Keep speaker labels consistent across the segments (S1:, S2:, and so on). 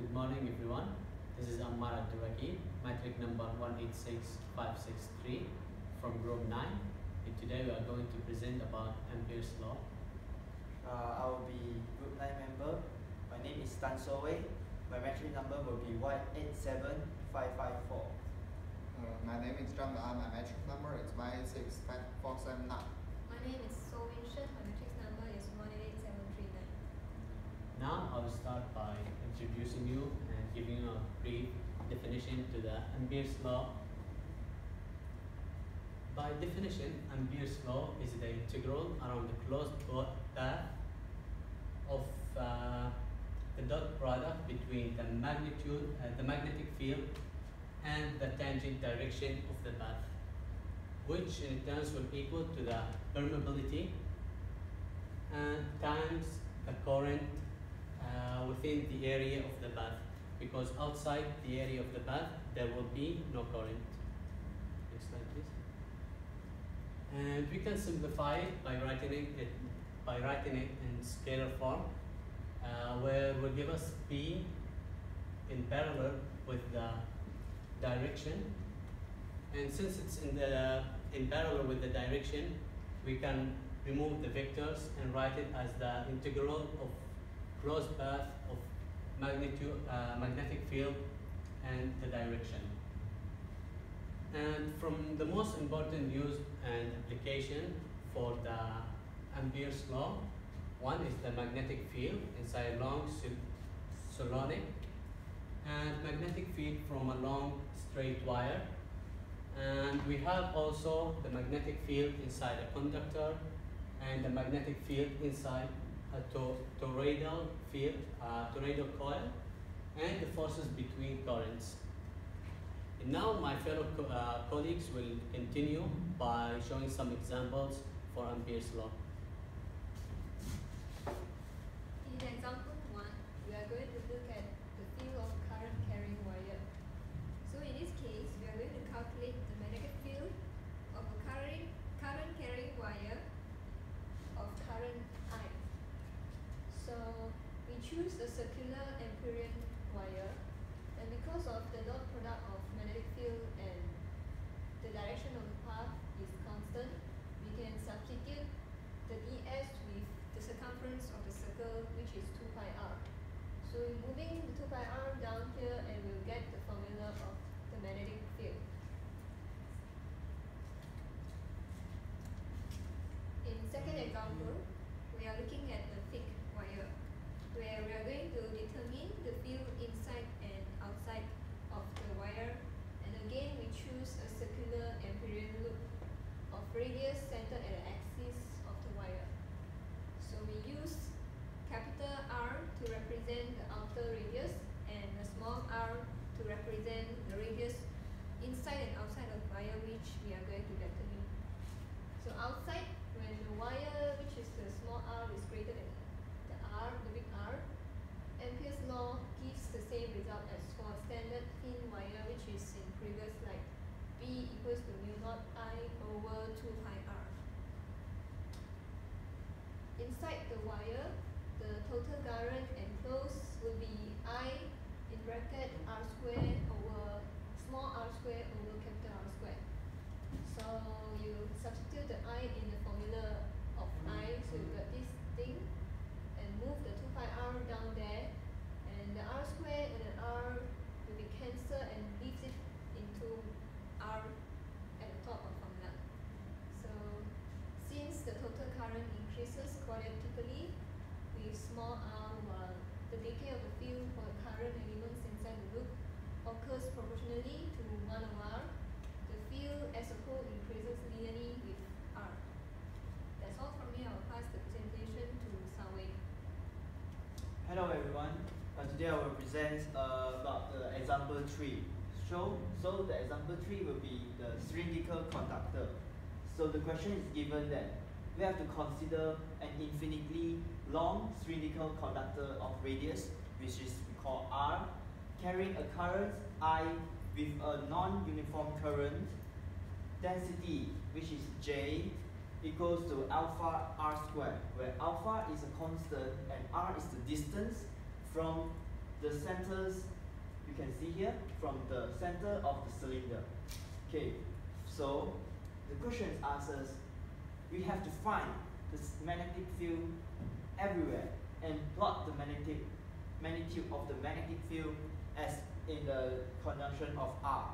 S1: Good morning everyone. This is Ammar Abdurraqib, matric number 186563 from group 9. And today we are going to present about Ampere's law.
S2: I will be group 9 member. My name is Tan So Wei. My matric number will be Y87554.
S3: My name is Zhang Dan. My matric number is Y65479.
S4: My name is So Win Shen. My matrix number is 188739.
S1: Now I will start by introducing you and giving you a brief definition to the Ampere's law. By definition, Ampere's law is the integral around the closed path of the dot product between the magnetic field and the tangent direction of the path, which in turn will equal to the permeability and times the current within the area of the path, because outside the area of the path there will be no current. Next slide please. And we can simplify it by writing it in scalar form, where will give us P in parallel with the direction, and since it's in parallel with the direction, we can remove the vectors and write it as the integral of closed path of magnetic field and the direction. And from the most important use and application for the Ampere's law, one is the magnetic field inside a long solenoid and magnetic field from a long straight wire. And we have also the magnetic field inside a conductor and the magnetic field inside a toroidal coil and the forces between currents. And now my fellow colleagues will continue by showing some examples for Ampere's law.
S4: In example 1, we are going to look at the field of current carrying wire. So in this case, we are going to calculate the magnetic field of a current carrying wire of current I. So we choose a circular Amperian wire, and because of the dot product of magnetic field and the direction of the path is constant, we can substitute the ds with the circumference of the circle, which is 2 pi r. So moving the 2 pi r down here, and we'll get the formula of the magnetic field. In second example, we are looking at the thick wire, where we are going to determine the field inside and outside of the wire, and again we choose a circular Amperian loop of radius centered at the axis of the wire. So we use capital R to represent the outer radius and a small r to represent the radius inside and outside of the wire, which we are going to determine. So outside, when the wire, which is the small r, is greater than the big R, Ampere's law gives the same result as for a standard thin wire, which is in previous slide. B equals to mu naught I over 2 pi r. Inside the wire, the total current enclosed will be I in bracket r squared over small r squared over capital R squared. So you substitute the I in the formula of I, so you got this thing, and move the 2 pi r down there, and the r squared and the r will be cancelled and leaves it into r at the top of formula. So since the total current increases quadratically with small r, while the decay of the field for the current elements inside the loop occurs proportionally to 1 over r, the field as a whole increases linearly with r. That's all from me. I will pass the presentation to Sawei.
S2: Hello everyone. Today I will present about the example 3. So the example 3 will be the cylindrical conductor. So the question is given that we have to consider an infinitely long cylindrical conductor of radius, which is we call R, carrying a current I with a non-uniform current density, which is J, equals to alpha r squared, where alpha is a constant and r is the distance from the centers, you can see here, from the center of the cylinder. Okay, so the question asks us, we have to find the magnetic field everywhere and plot the magnitude of the magnetic field as in the conjunction of R.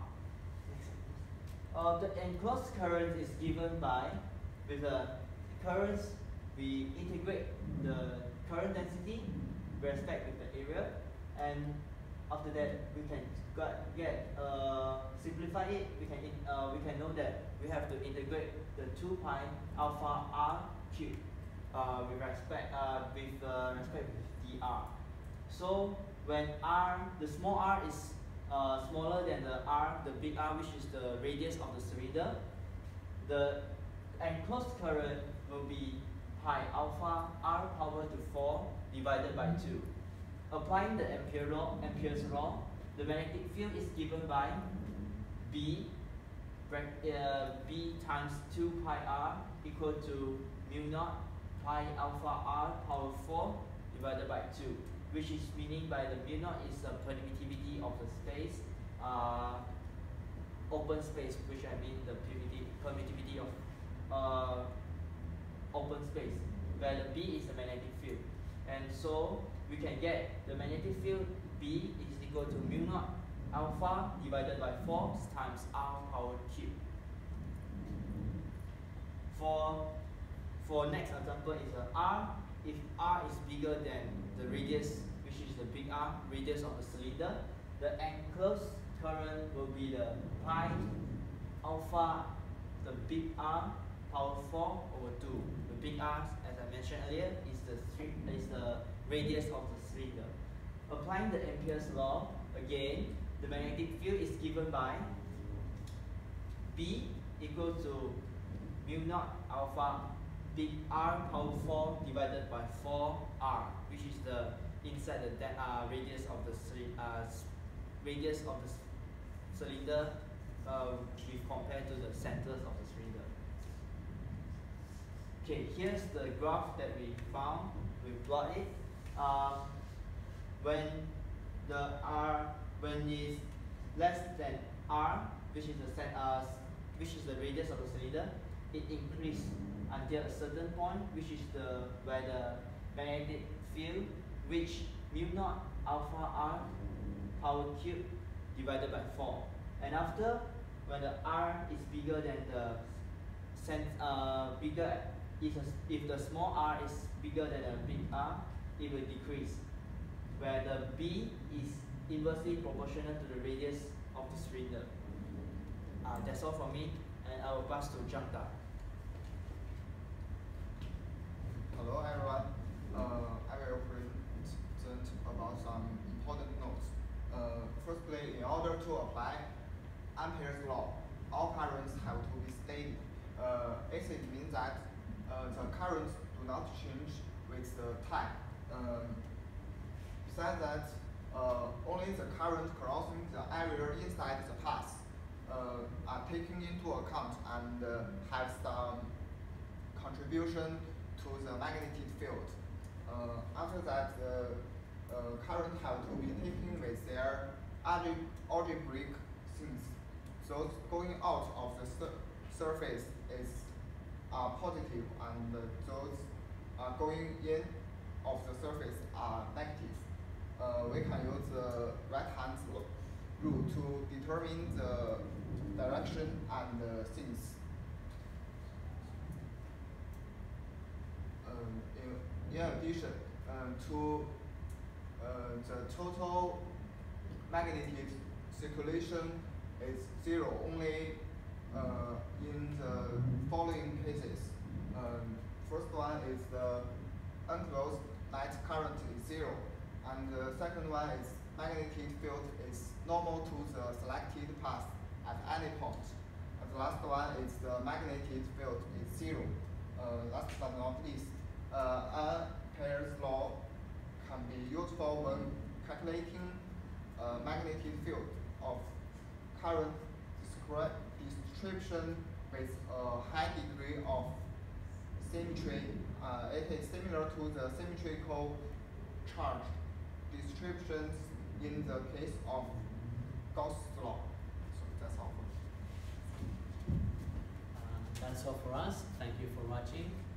S2: The enclosed current is given by, with the currents, we integrate the current density with respect with the area, and after that we can simplify it. We can know that we have to integrate the 2 pi alpha r cube with respect with dr. So when r, the small r is smaller than the r, the big R, which is the radius of the cylinder, the enclosed current will be pi alpha r power to 4 divided by 2. Applying the Ampere's law, the magnetic field is given by B times 2 pi r equal to mu naught pi alpha r power 4 divided by 2, which is meaning by the mu naught is the permittivity of the space, open space, which I mean the permittivity of open space, where the B is the magnetic field. And so we can get the magnetic field B is equal to mu naught alpha divided by 4 times r power cube. For next example is R. If R is bigger than the radius, which is the big R, radius of the cylinder, the enclosed current will be the pi alpha, the big R power 4 over 2. The big R, as I mentioned earlier, is the radius of the cylinder. Applying the Ampere's law, again, the magnetic field is given by B equal to mu naught alpha big R power 4 divided by 4R, which is the inside the radius of the cylinder with compared to the centers of the cylinder. Okay, here's the graph that we found. We plot it. When it's less than R, which is the radius of the cylinder, it increases until a certain point, which is where the magnetic field reach mu naught alpha r power cube divided by 4. And after, when the R is bigger than the if the small r is bigger than the big R, it will decrease, where the B is inversely proportional to the radius of the cylinder. That's all from me, and I will pass to Jangda.
S3: Hello everyone. I will present about some important notes. Firstly, in order to apply Ampere's law, all currents have to be steady. It means that the currents do not change with the time. Besides that, only the current crossing the area inside the path are taken into account and have some contribution to the magnetic field. After that, the current have to be taken with their algebraic things. Those going out of the surface are positive, and those going in of the surface are negative. We can use the right-hand rule to determine the direction and things. In addition to the total magnetic circulation is 0 only in the following cases. First one is the enclosed net current is 0, and the second one is magnetic field is normal to the selected path at any point. And the last one is the magnetic field is 0. Last but not least, Ampere's law can be useful when calculating magnetic field of current description with a high degree of symmetry. It is similar to the symmetrical charge descriptions in the case of Gauss' law. So that's all for me.
S1: That's all for us. Thank you for watching.